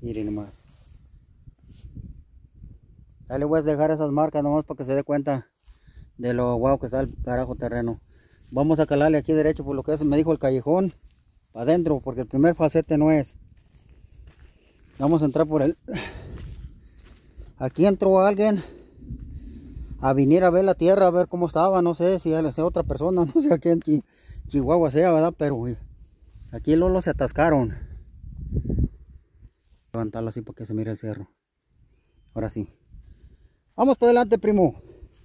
Miren nomás. Ya le voy a dejar esas marcas nomás para que se dé cuenta de lo guau que está el carajo terreno. Vamos a calarle aquí derecho por lo que es, me dijo el callejón, para adentro, porque el primer facete no es. Vamos a entrar por él. Aquí entró alguien a venir a ver la tierra, a ver cómo estaba. No sé si él sea otra persona, no sé a quién Chihuahua sea, ¿verdad? Pero aquí Lolo se atascaron. Levantarlo así para que se mire el cerro. Ahora sí. Vamos para adelante, primo.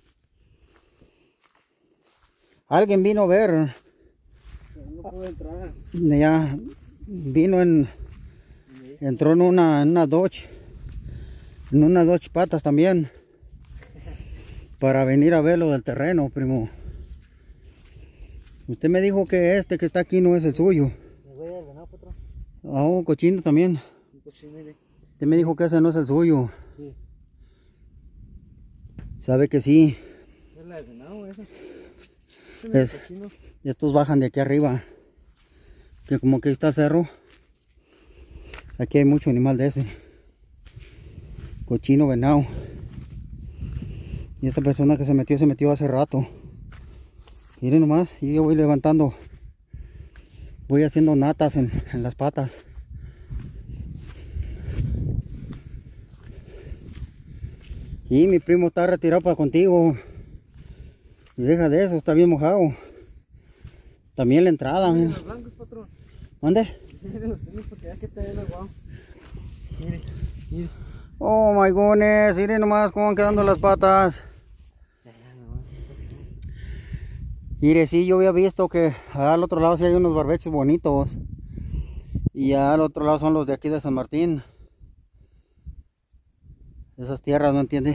Alguien vino a ver. No puedo entrar. Ya vino entró en una Dodge. En una Dodge patas también. Para venir a ver lo del terreno, primo. Usted me dijo que este que está aquí no es el suyo. Me voy a ordenar, patrón. Ah, un cochino también. Un cochino, mire. Usted me dijo que ese no es el suyo. Sí. Sabe que sí. Es la de venado, esa. Es, estos bajan de aquí arriba. Que como que está el cerro. Aquí hay mucho animal de ese. Cochino venado. Y esta persona que se metió hace rato. Miren nomás, y yo voy levantando. Voy haciendo natas en las patas. Y mi primo está retirado para contigo. Y deja de eso, está bien mojado. También la entrada, mira. Los blancos, patrón. ¿Dónde? Los tenis porque ya que está bien aguado. Mire, mire. Oh my goodness, miren nomás cómo van quedando las patas. Mire, sí, yo había visto que al otro lado sí hay unos barbechos bonitos. Y al otro lado son los de aquí de San Martín. Esas tierras, ¿no entiende?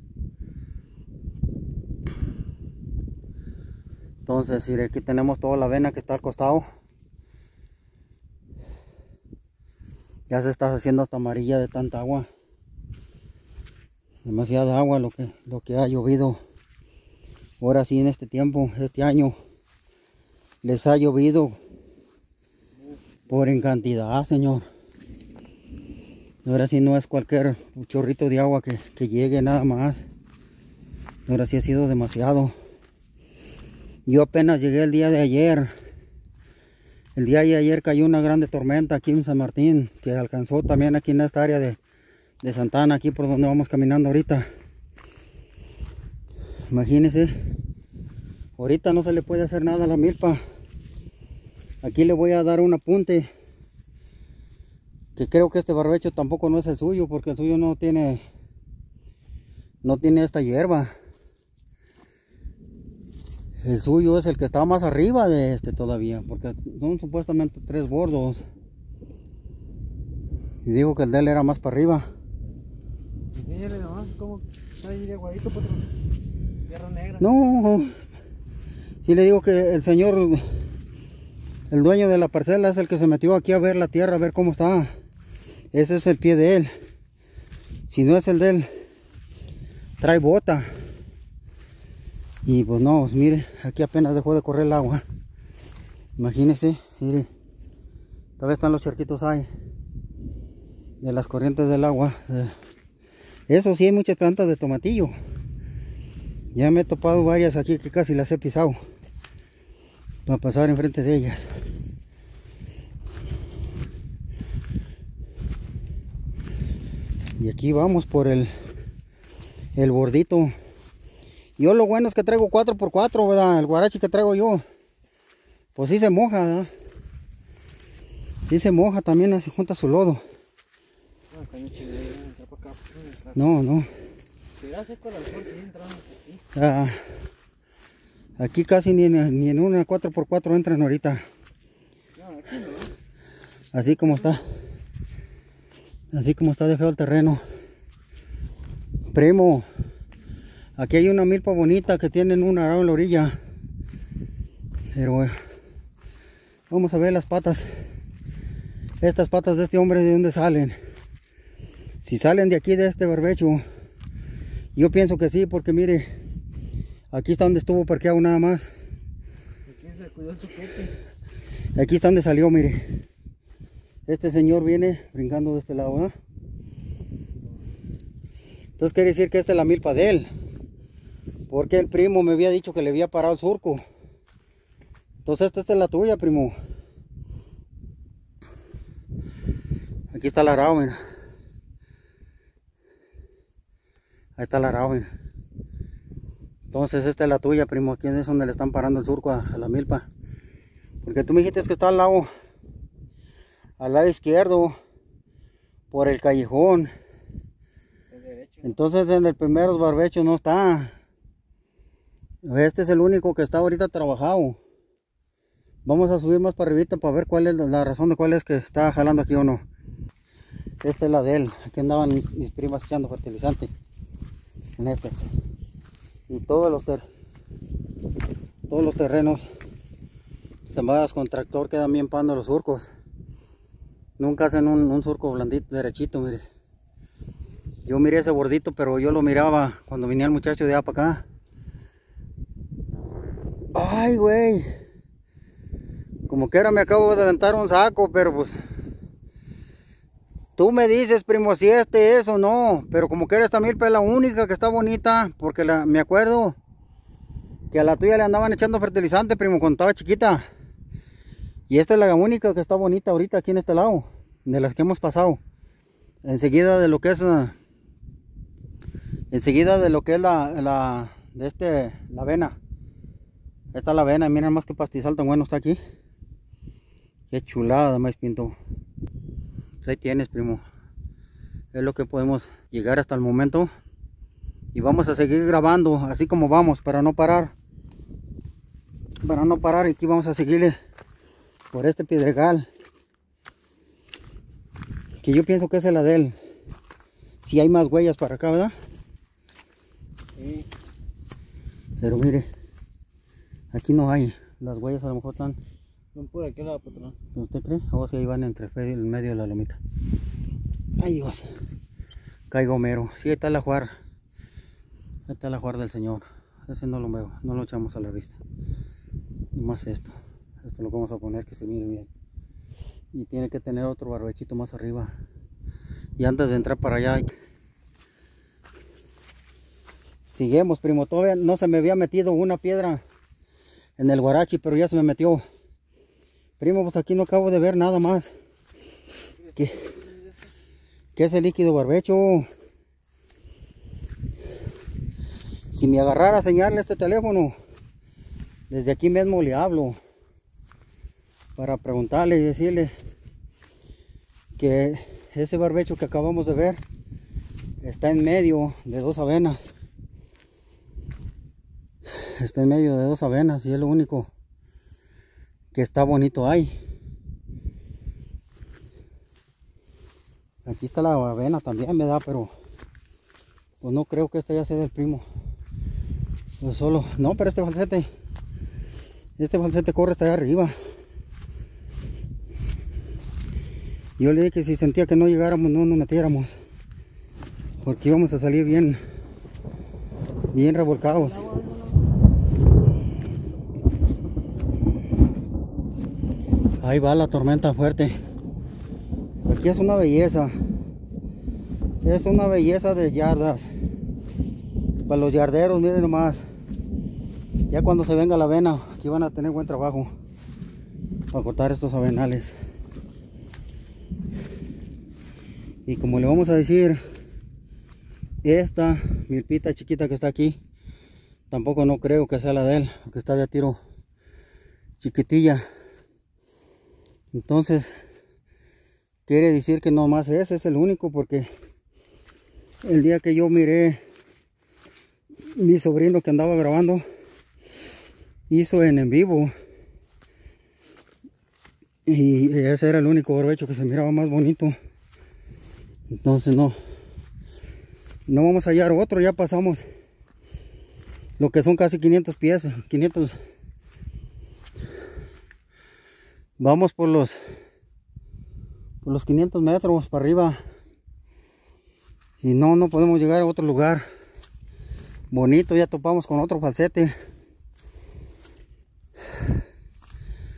Entonces, mire, aquí tenemos toda la avena que está al costado. Ya se está haciendo hasta amarilla de tanta agua. Demasiada agua lo que ha llovido. Ahora sí, en este tiempo, este año, les ha llovido por en cantidad, señor. Ahora sí no es cualquier chorrito de agua que llegue nada más. Ahora sí ha sido demasiado. Yo apenas llegué el día de ayer. El día de ayer cayó una grande tormenta aquí en San Martín, que alcanzó también aquí en esta área de Santana, aquí por donde vamos caminando ahorita. Imagínense, ahorita no se le puede hacer nada a la milpa. Aquí le voy a dar un apunte, que creo que este barbecho tampoco no es el suyo, porque el suyo no tiene esta hierba. El suyo es el que está más arriba de este todavía, porque son supuestamente 3 bordos. Y dijo que el de él era más para arriba. Mire nomás cómo está ahí de aguadito, patrón. Tierra negra. No, sí le digo que el señor, el dueño de la parcela, es el que se metió aquí a ver la tierra, a ver cómo está. Ese es el pie de él. Si no es el de él, trae bota. Y pues no, pues mire, aquí apenas dejó de correr el agua. Imagínese, mire, todavía están los charquitos ahí de las corrientes del agua. Eso sí, hay muchas plantas de tomatillo. Ya me he topado varias aquí que casi las he pisado para pasar enfrente de ellas. Y aquí vamos por el bordito. Yo lo bueno es que traigo 4x4, ¿verdad? El guarachi que traigo yo, pues sí se moja, ¿verdad? Sí se moja, también se junta su lodo. No, no. Aquí casi ni en una 4x4 entran ahorita. Así como está. Así como está de feo el terreno. Primo, aquí hay una milpa bonita que tienen un arado en la orilla. Pero vamos a ver las patas. Estas patas de este hombre, ¿de dónde salen? Si salen de aquí, de este barbecho, yo pienso que sí, porque mire, aquí está donde estuvo parqueado nada más. Aquí se cuidó el choquete. Aquí está donde salió, mire. Este señor viene brincando de este lado, ¿eh? Entonces quiere decir que esta es la milpa de él. Porque el primo me había dicho que le había parado el surco. Entonces esta es la tuya, primo. Aquí está el arao, mira. Ahí está el arao, mira. Entonces esta es la tuya, primo. Aquí es donde le están parando el surco a la milpa. Porque tú me dijiste que está al lado izquierdo, por el callejón. Entonces en el primer barbecho no está. Este es el único que está ahorita trabajado. Vamos a subir más para arribita para ver cuál es la razón de cuál es que está jalando aquí o no. Esta es la de él. Aquí andaban mis primas echando fertilizante. En estas. Y todos los terrenos sembrados con tractor quedan bien pando los surcos. Nunca hacen un surco blandito, derechito, mire. Yo miré ese bordito, pero yo lo miraba cuando venía el muchacho de allá para acá. Ay, güey. Como que era me acabo de aventar un saco, pero pues... Tú me dices, primo, si este es o no. Pero como que esta milpa es la única que está bonita. Porque me acuerdo que a la tuya le andaban echando fertilizante, primo, cuando estaba chiquita. Y esta es la única que está bonita ahorita aquí en este lado. De las que hemos pasado. Enseguida de lo que es... enseguida de lo que es la avena. Esta es la avena, miren más que pastizal tan bueno está aquí. Qué chulada más pinto. Pues ahí tienes, primo. Es lo que podemos llegar hasta el momento. Y vamos a seguir grabando así como vamos, para no parar. Para no parar, aquí vamos a seguirle por este pedregal. Que yo pienso que es la de él. Si hay más huellas para acá, ¿verdad? Sí. Pero mire, aquí no hay. Las huellas a lo mejor están... Son por aquel lado, patrón. ¿Usted cree? O si ahí van entre el medio de la lomita. Ay, Dios. Caigo mero. Sí, ahí está la juar. Ahí está la juar del Señor. Ese no lo veo. No lo echamos a la vista. Nomás esto. Esto lo vamos a poner que se mire bien. Y tiene que tener otro barbechito más arriba. Y antes de entrar para allá... Seguimos, primo. Todavía no se me había metido una piedra en el guarachi, pero ya se me metió. Primo, pues aquí no acabo de ver nada más. ¿Qué es el líquido barbecho? Si me agarrara a señalarle este teléfono, desde aquí mismo le hablo. Para preguntarle y decirle que ese barbecho que acabamos de ver está en medio de dos avenas. Está en medio de dos avenas y es lo único que está bonito ahí. Aquí está la avena también, ¿verdad? Pero pues no creo que este ya sea del primo. Pues solo, no, pero este falsete corre hasta allá arriba. Yo le dije que si sentía que no llegáramos, no nos metiéramos, porque íbamos a salir bien revolcados. Ahí va la tormenta fuerte. Aquí es una belleza. Es una belleza de yardas. Para los yarderos, miren nomás. Ya cuando se venga la avena, aquí van a tener buen trabajo para cortar estos avenales. Y como le vamos a decir, esta milpita chiquita que está aquí, tampoco no creo que sea la de él, porque está de tiro chiquitilla. Entonces quiere decir que nomás ese es el único, porque el día que yo miré, mi sobrino que andaba grabando hizo en vivo, y ese era el único barbecho que se miraba más bonito. Entonces no vamos a hallar otro. Ya pasamos lo que son casi 500 pies, 500. Vamos por los 500 metros para arriba y no podemos llegar a otro lugar bonito. Ya topamos con otro falsete.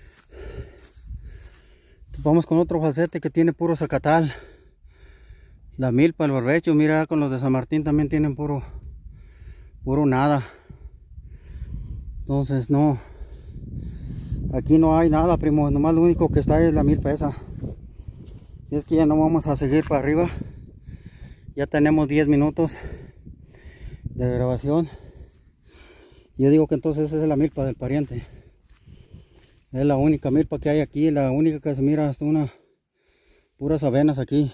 Topamos con otro falsete que tiene puro zacatal. La milpa, el barbecho, mira, con los de San Martín también tienen puro nada. Entonces no, aquí no hay nada, primo, nomás lo único que está es la milpa esa. Si es que ya no vamos a seguir para arriba. Ya tenemos 10 minutos de grabación. Yo digo que entonces esa es la milpa del pariente. Es la única milpa que hay aquí, la única que se mira hasta puras avenas aquí.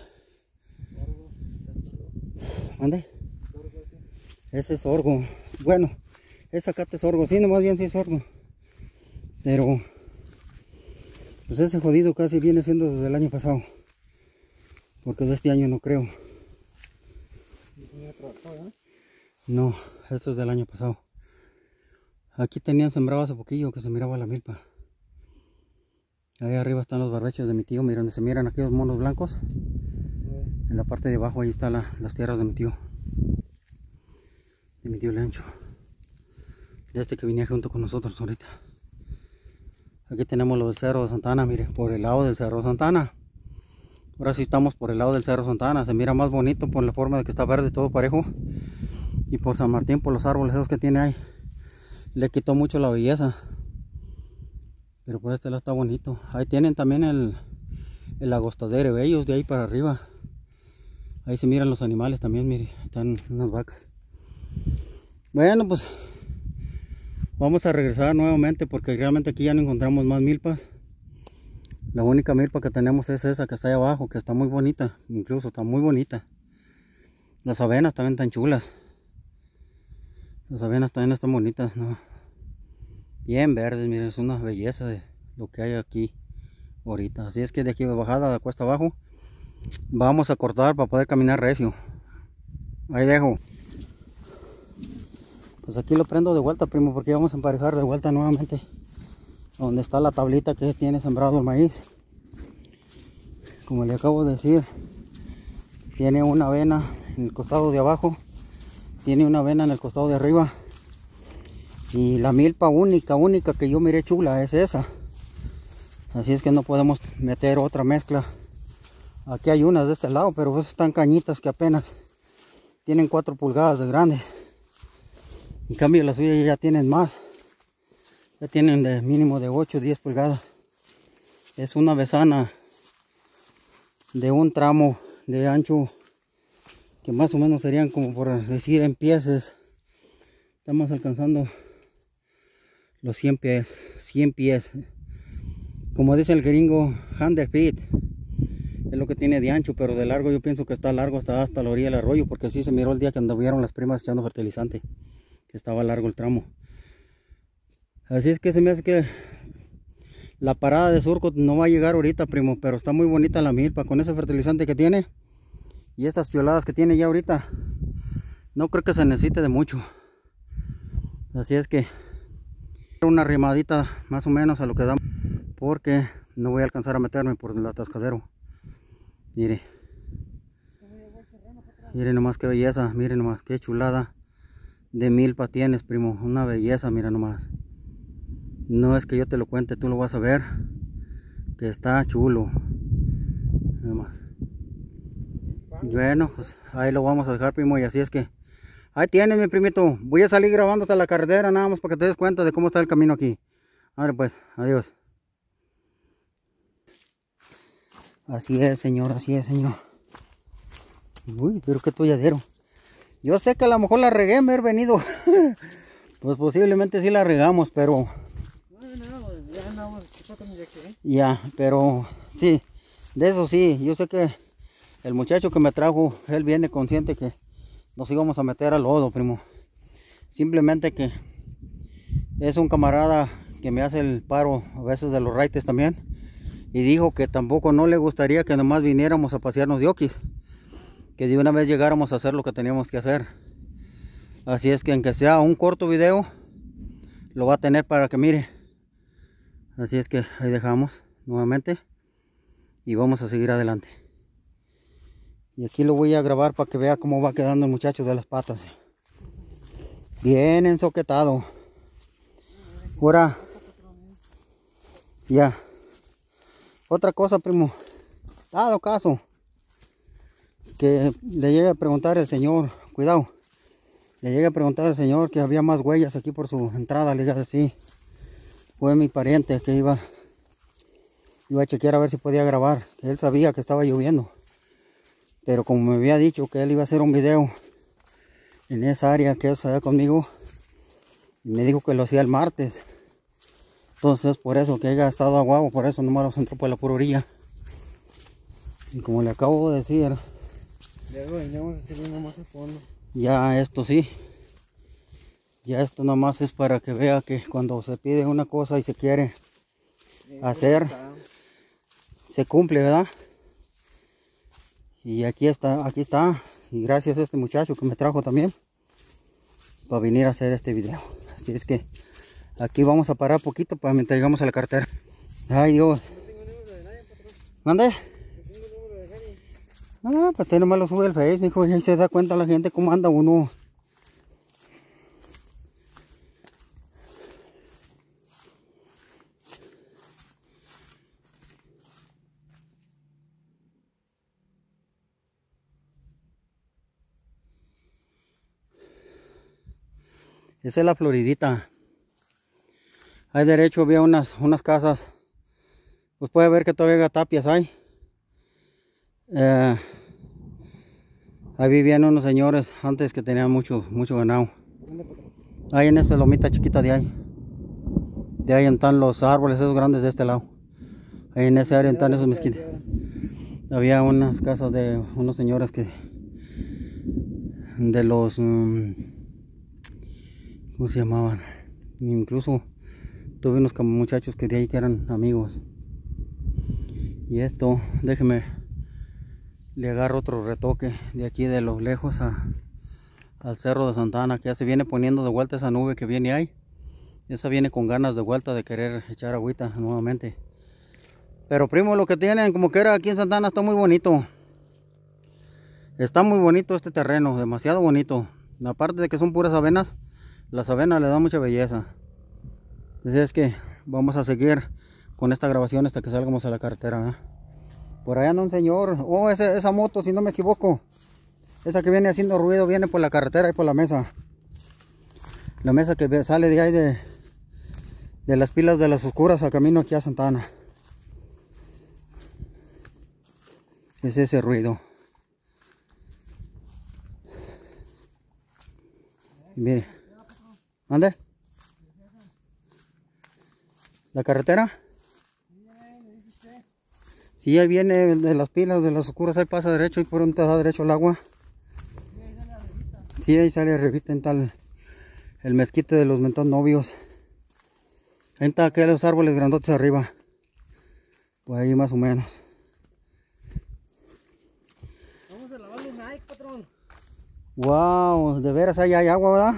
¿Dónde? Ese es sorgo. Bueno, esa acate es sorgo, sí, nomás bien sí es sorgo. Pero pues ese jodido casi viene siendo desde el año pasado. Porque de este año no creo. No, esto es del año pasado. Aquí tenían sembrado hace poquillo que se miraba la milpa. Ahí arriba están los barbechos de mi tío, miren donde se miran aquellos monos blancos. En la parte de abajo ahí están las tierras de mi tío Lencho. De este que venía junto con nosotros ahorita. Aquí tenemos lo del Cerro de Santana, mire, por el lado del Cerro de Santana. Ahora sí estamos por el lado del Cerro de Santana, se mira más bonito por la forma de que está verde todo parejo. Y por San Martín, por los árboles esos que tiene ahí, le quitó mucho la belleza. Pero por este lado está bonito. Ahí tienen también el agostadero, ellos de ahí para arriba. Ahí se miran los animales también, mire, están unas vacas. Bueno, pues vamos a regresar nuevamente porque realmente aquí ya no encontramos más milpas. La única milpa que tenemos es esa que está ahí abajo, que está muy bonita, incluso está muy bonita. Las avenas también están chulas. Las avenas también están bonitas, ¿no? Bien verdes, miren, es una belleza de lo que hay aquí ahorita. Así es que de aquí de bajada de cuesta abajo vamos a cortar para poder caminar recio. Ahí dejo. Pues aquí lo prendo de vuelta, primo, porque vamos a emparejar de vuelta nuevamente donde está la tablita que tiene sembrado el maíz. Como le acabo de decir, tiene una avena en el costado de abajo, tiene una avena en el costado de arriba, y la milpa única que yo miré chula es esa. Así es que no podemos meter otra mezcla. Aquí hay unas de este lado, pero pues están cañitas que apenas tienen 4 pulgadas de grandes. En cambio las suyas ya tienen más. Ya tienen de mínimo de 8 o 10 pulgadas. Es una besana de un tramo de ancho que más o menos serían como por decir en pies. Estamos alcanzando los 100 pies. 100 pies. Como dice el gringo, 100 feet. Es lo que tiene de ancho, pero de largo yo pienso que está largo hasta la orilla del arroyo, porque así se miró el día que anduvieron las primas echando fertilizante, que estaba largo el tramo. Así es que se me hace que la parada de surco no va a llegar ahorita, primo, pero está muy bonita la milpa con ese fertilizante que tiene y estas chuladas que tiene ya ahorita. No creo que se necesite de mucho. Así es que una rimadita más o menos a lo que da, porque no voy a alcanzar a meterme por el atascadero. Mire, mire nomás qué belleza, mire nomás qué chulada de milpa tienes, primo, una belleza, mira nomás. No es que yo te lo cuente, tú lo vas a ver, que está chulo. Nomás. Bueno, pues ahí lo vamos a dejar, primo, y así es que ahí tienes, mi primito. Voy a salir grabando hasta la carretera nada más para que te des cuenta de cómo está el camino aquí. Ahora pues, adiós. Así es, señor, así es, señor. Uy, pero qué tolladero. Yo sé que a lo mejor la regué en haber venido. Pues posiblemente sí la regamos, pero... Ya andamos, ya, pero sí, de eso sí, yo sé que el muchacho que me trajo, él viene consciente que nos íbamos a meter al lodo, primo. Simplemente que es un camarada que me hace el paro a veces de los raites también. Y dijo que tampoco no le gustaría que nomás viniéramos a pasearnos de oquis, que de una vez llegáramos a hacer lo que teníamos que hacer. Así es que aunque sea un corto video, lo va a tener para que mire. Así es que ahí dejamos nuevamente y vamos a seguir adelante. Y aquí lo voy a grabar para que vea cómo va quedando el muchacho de las patas. Bien ensoquetado. Ahora, ya. Otra cosa, primo, dado caso que le llegue a preguntar al señor, cuidado, le llegue a preguntar al señor que había más huellas aquí por su entrada. Le dije, sí, fue mi pariente que iba a chequear a ver si podía grabar. Él sabía que estaba lloviendo, pero como me había dicho que él iba a hacer un video en esa área que él estaba conmigo, y me dijo que lo hacía el martes. Entonces por eso que haya estado aguado, por eso nomás los entró por la pura orilla. Y como le acabo de decir, luego venimos a subir nomás a fondo. ya esto sí, ya esto nomás es para que vea que cuando se pide una cosa y se quiere hacer, se cumple, ¿verdad? Y aquí está, y gracias a este muchacho que me trajo también para venir a hacer este video. Así es que aquí vamos a parar poquito para mientras llegamos a la carretera. Ay, Dios. No tengo número de nadie, patrón. ¿Mande? No tengo número de nadie. Ah, pues usted nomás lo sube al Face, mijo, y ahí se da cuenta la gente cómo anda uno. Esa es la Floridita. Ahí derecho había unas casas. Pues puede ver que todavía tapias hay. Ahí vivían unos señores antes que tenían mucho ganado. ¿Dónde, patrón? Ahí en esa lomita chiquita de ahí. De ahí están los árboles esos grandes de este lado. Ahí en esa área están esos mezquites. Había unas casas de unos señores que... de los... ¿cómo se llamaban? Incluso tuve unos muchachos que de ahí que eran amigos. Y esto, déjeme, le agarro otro retoque de aquí de lo lejos al Cerro de Santa Ana, que ya se viene poniendo de vuelta esa nube que viene ahí. Esa viene con ganas de vuelta de querer echar agüita nuevamente. Pero primo, lo que tienen como que era aquí en Santa Ana está muy bonito. Está muy bonito este terreno, demasiado bonito. Aparte de que son puras avenas, las avenas le dan mucha belleza. Así es que vamos a seguir con esta grabación hasta que salgamos a la carretera, ¿eh? Por allá anda un señor. Oh, esa moto, si no me equivoco, esa que viene haciendo ruido, viene por la carretera y por la mesa. La mesa que sale de ahí de las pilas de las oscuras a camino aquí a Santa Ana. Es ese ruido. Mire. ¿Dónde? ¿La carretera? Sí, ahí viene de las pilas de las oscuras, ahí pasa derecho y por un da derecho el agua. Sí, ahí sale arribita en tal el mezquite de los mentos novios. Ahí está aquellos árboles grandotes arriba. Pues ahí más o menos. Vamos a lavar los Nike, patrón. Wow, de veras ahí hay agua, ¿verdad?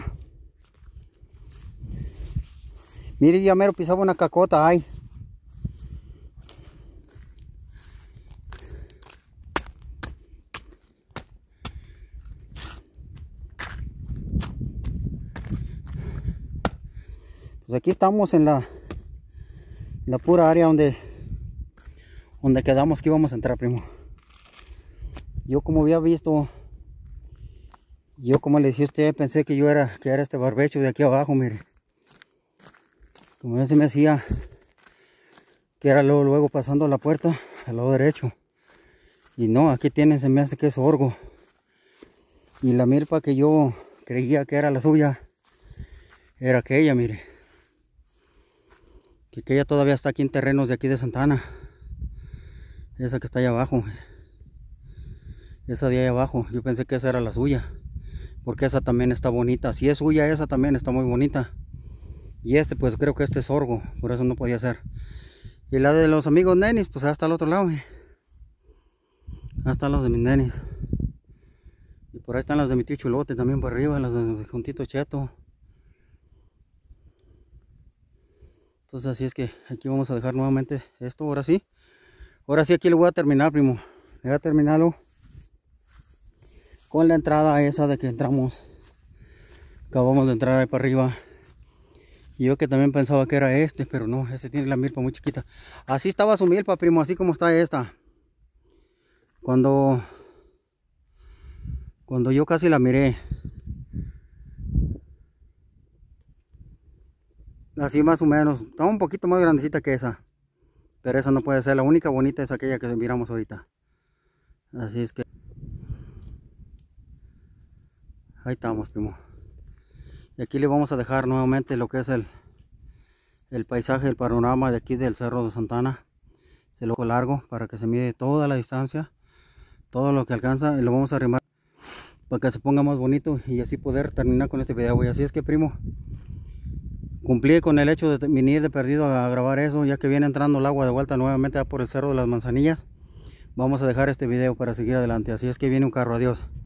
Mire, ya mero pisaba una cacota ahí. Pues aquí estamos en la pura área donde quedamos que íbamos a entrar, primo. Yo como había visto, yo como le decía a usted, pensé que era este barbecho de aquí abajo, mire. Como ya se me hacía que era luego pasando la puerta al lado derecho. Y no, aquí tienen, se me hace que es orgo. Y la milpa que yo creía que era la suya, era aquella, mire. Que aquella todavía está aquí en terrenos de aquí de Santa Ana. Esa que está allá abajo. Esa de ahí abajo, yo pensé que esa era la suya. Porque esa también está bonita. Si es suya, esa también está muy bonita. Y pues creo que este es orgo, por eso no podía ser. Y la de los amigos nenis, pues hasta el otro lado. Hasta los de mis nenis. Y por ahí están las de mi tío Chulote también por arriba, las de Juntito Cheto. Entonces así es que aquí vamos a dejar nuevamente esto, ahora sí. Ahora sí aquí lo voy a terminar, primo. Voy a terminarlo con la entrada esa de que entramos. Acabamos de entrar ahí para arriba. Y yo que también pensaba que era este, pero no, este tiene la milpa muy chiquita. Así estaba su milpa, primo, así como está esta. Cuando Cuando yo casi la miré, así más o menos, está un poquito más grandecita que esa, pero esa no puede ser, la única bonita es aquella que miramos ahorita. Así es que ahí estamos, primo. Y aquí le vamos a dejar nuevamente lo que es el paisaje, el panorama de aquí del Cerro de Santa Ana. Se lo largo para que se mide toda la distancia, todo lo que alcanza, y lo vamos a arrimar para que se ponga más bonito y así poder terminar con este video. Y así es que, primo, cumplí con el hecho de venir de perdido a grabar eso, ya que viene entrando el agua de vuelta nuevamente por el Cerro de las Manzanillas. Vamos a dejar este video para seguir adelante. Así es que viene un carro. Adiós.